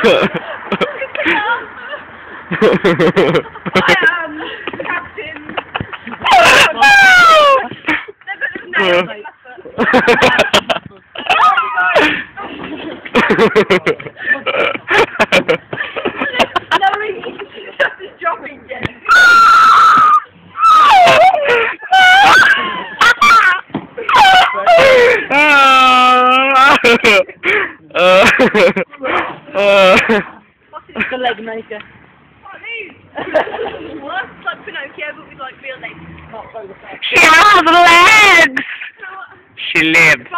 am Captain. The leg maker. What? It's like Pinocchio, but with like real legs. She has legs! She lives.